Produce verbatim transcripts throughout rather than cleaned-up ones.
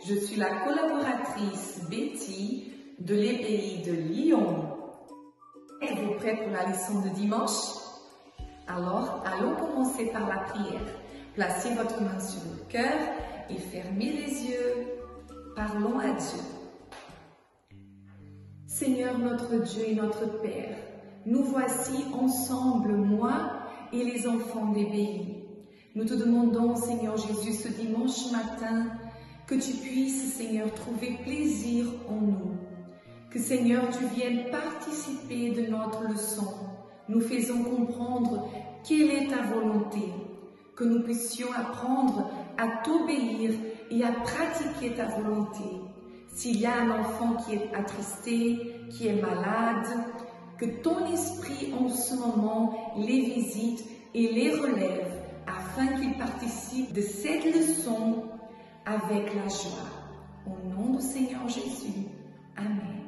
Je suis la collaboratrice Betty de l'E P I de Lyon. Êtes-vous prêts pour la leçon de dimanche? Alors, allons commencer par la prière. Placez votre main sur le cœur et fermez les yeux. Parlons à Dieu. Seigneur notre Dieu et notre Père, nous voici ensemble, moi et les enfants d'E P I. Nous te demandons, Seigneur Jésus, ce dimanche matin, que tu puisses, Seigneur, trouver plaisir en nous. Que, Seigneur, tu viennes participer de notre leçon. Nous faisons comprendre quelle est ta volonté. Que nous puissions apprendre à t'obéir et à pratiquer ta volonté. S'il y a un enfant qui est attristé, qui est malade, que ton esprit en ce moment les visite et les relève afin qu'ils participent de cette leçon avec la joie. Au nom du Seigneur Jésus. Amen.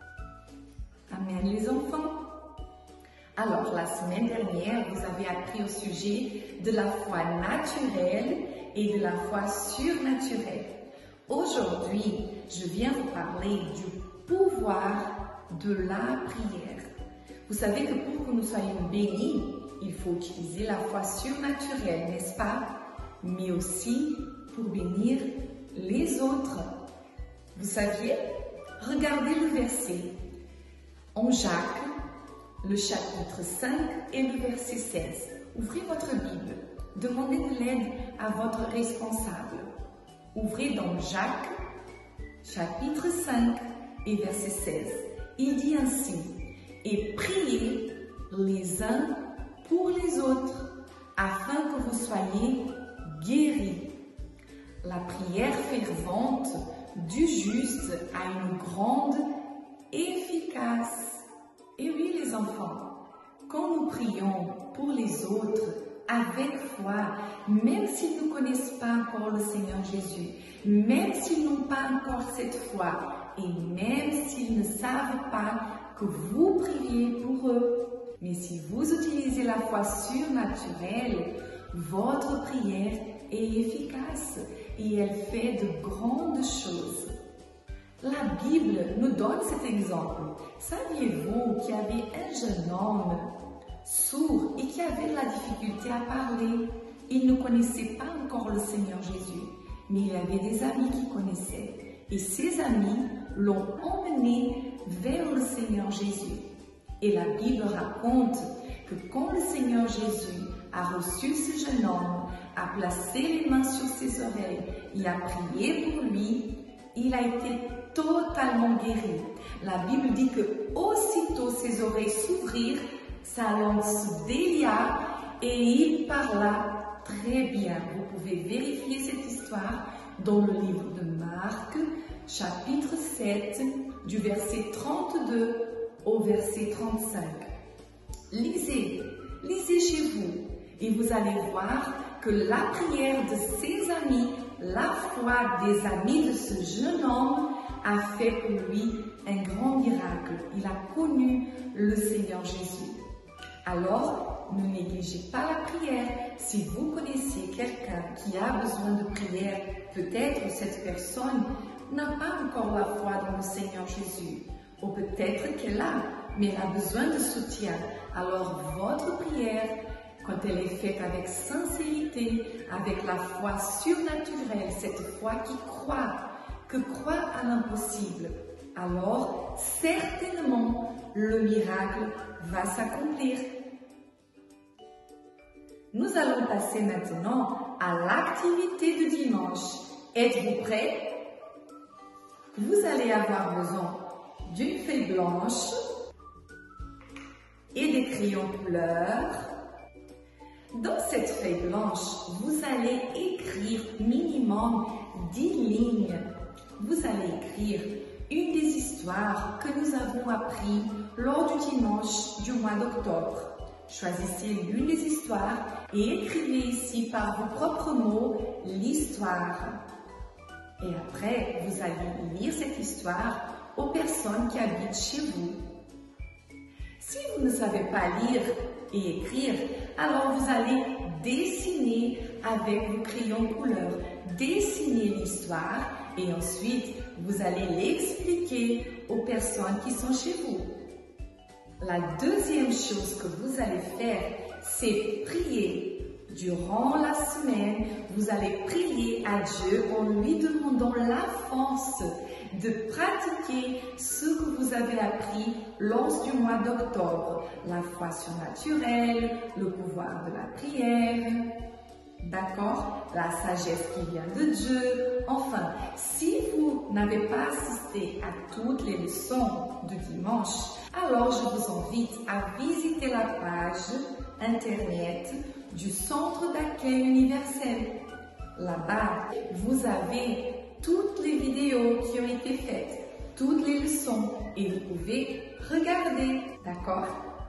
Amen les enfants. Alors, la semaine dernière, vous avez appris au sujet de la foi naturelle et de la foi surnaturelle. Aujourd'hui, je viens vous parler du pouvoir de la prière. Vous savez que pour que nous soyons bénis, il faut utiliser la foi surnaturelle, n'est-ce pas? Mais aussi pour bénir les autres. Vous saviez? Regardez le verset. En Jacques, le chapitre cinq et le verset seize. Ouvrez votre Bible. Demandez de l'aide à votre responsable. Ouvrez dans Jacques, chapitre cinq et verset seize. Il dit ainsi: et priez les uns pour les autres, afin que vous soyez guéris. La prière fervente du juste a une grande efficace. Et oui les enfants, quand nous prions pour les autres avec foi, même s'ils ne connaissent pas encore le Seigneur Jésus, même s'ils n'ont pas encore cette foi, et même s'ils ne savent pas que vous priez pour eux, mais si vous utilisez la foi surnaturelle, votre prière est efficace et elle fait de grandes choses. La Bible nous donne cet exemple. Saviez-vous qu'il y avait un jeune homme sourd et qui avait la difficulté à parler? Il ne connaissait pas encore le Seigneur Jésus, mais il avait des amis qui connaissaient. Et ces amis l'ont emmené vers le Seigneur Jésus. Et la Bible raconte que quand le Seigneur Jésus a reçu ce jeune homme, a placé les mains sur ses oreilles et a prié pour lui, il a été totalement guéri. La Bible dit que aussitôt ses oreilles s'ouvrirent, sa langue se délia et il parla très bien. Vous pouvez vérifier cette histoire dans le livre de Marc, chapitre sept, du verset trente-deux au verset trente-cinq. Lisez, lisez chez vous et vous allez voir que la prière de ses amis, la foi des amis de ce jeune homme a fait pour lui un grand miracle. Il a connu le Seigneur Jésus. Alors, ne négligez pas la prière. Si vous connaissez quelqu'un qui a besoin de prière, peut-être cette personne n'a pas encore la foi dans le Seigneur Jésus. Ou peut-être qu'elle a, mais elle a besoin de soutien. Alors, votre prière, quand elle est faite avec sincérité, avec la foi surnaturelle, cette foi qui croit, que croit à l'impossible, alors certainement le miracle va s'accomplir. Nous allons passer maintenant à l'activité de dimanche. Êtes-vous prêts? Vous allez avoir besoin d'une feuille blanche et des crayons couleur. Dans cette feuille blanche, vous allez écrire minimum dix lignes. Vous allez écrire une des histoires que nous avons apprises lors du dimanche du mois d'octobre. Choisissez l'une des histoires et écrivez ici par vos propres mots l'histoire. Et après, vous allez lire cette histoire aux personnes qui habitent chez vous. Si vous ne savez pas lire et écrire, alors vous allez dessiner avec vos crayons couleur. Dessinez l'histoire et ensuite vous allez l'expliquer aux personnes qui sont chez vous. La deuxième chose que vous allez faire, c'est prier. Durant la semaine, vous allez prier à Dieu en lui demandant la force de pratiquer ce que vous avez appris lors du mois d'octobre. La foi surnaturelle, le pouvoir de la prière, d'accord? La sagesse qui vient de Dieu. Enfin, si vous n'avez pas assisté à toutes les leçons du dimanche, alors je vous invite à visiter la page internet du Centre d'accueil universel. Là-bas, vous avez toutes les vidéos qui ont été faites, toutes les leçons, et vous pouvez regarder, d'accord?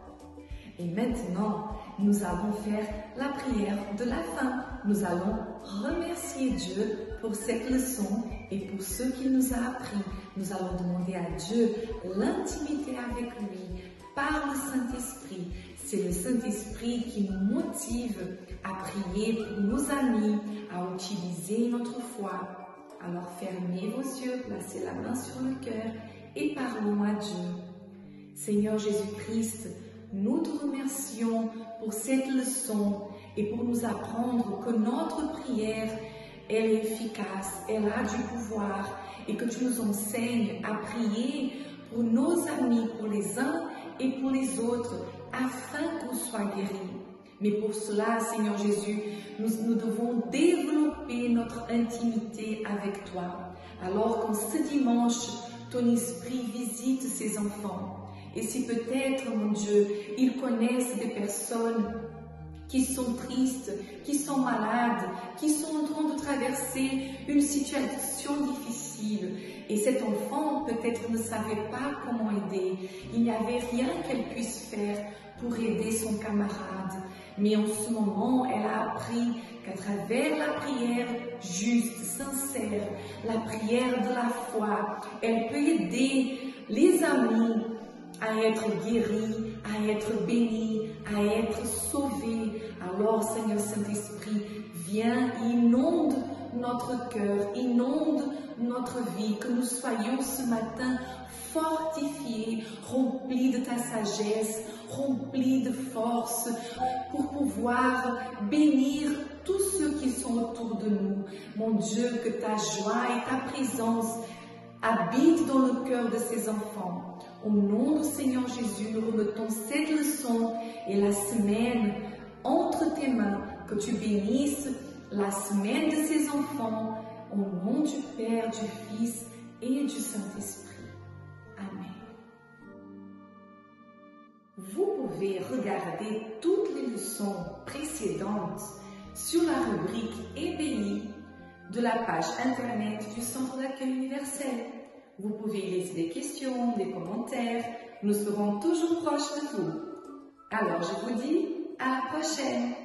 Et maintenant, nous allons faire la prière de la fin. Nous allons remercier Dieu pour cette leçon et pour ce qu'il nous a appris. Nous allons demander à Dieu l'intimité avec lui par le Saint-Esprit. C'est le Saint-Esprit qui nous motive à prier pour nos amis, à utiliser notre foi. Alors fermez vos yeux, placez la main sur le cœur et parlons à Dieu. Seigneur Jésus-Christ, nous te remercions pour cette leçon et pour nous apprendre que notre prière, elle est efficace, elle a du pouvoir et que tu nous enseignes à prier pour nos amis, pour les uns et pour les autres, afin qu'on soit guéris. Mais pour cela, Seigneur Jésus, nous, nous devons développer notre intimité avec toi. Alors qu'en ce dimanche, ton esprit visite ces enfants. Et si peut-être, mon Dieu, ils connaissent des personnes qui sont tristes, qui sont malades, qui sont en train de traverser une situation difficile. Et cet enfant peut-être ne savait pas comment aider. Il n'y avait rien qu'elle puisse faire pour aider son camarade. Mais en ce moment, elle a appris qu'à travers la prière juste, sincère, la prière de la foi, elle peut aider les amis à être guéris, à être bénis, à être sauvés. Alors, Seigneur Saint-Esprit, viens, inonde notre cœur, inonde notre vie, que nous soyons ce matin fortifiés, remplis de ta sagesse, remplis de force, pour pouvoir bénir tous ceux qui sont autour de nous. Mon Dieu, que ta joie et ta présence habitent dans le cœur de ces enfants. Au nom du Seigneur Jésus, nous remettons cette leçon et la semaine entre tes mains, que tu bénisses la semaine de ces enfants, au nom du Père, du Fils et du Saint-Esprit. Amen. Vous pouvez regarder toutes les leçons précédentes sur la rubrique Ébélie de la page internet du Centre d'accueil universel. Vous pouvez laisser des questions, des commentaires. Nous serons toujours proches de vous. Alors je vous dis à la prochaine.